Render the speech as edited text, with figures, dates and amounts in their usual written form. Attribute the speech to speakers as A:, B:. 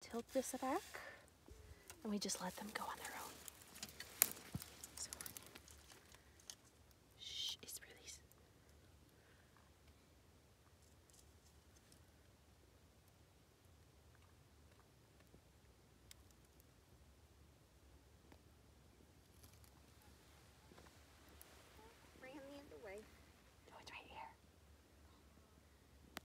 A: tilt this back, and we just let them go on their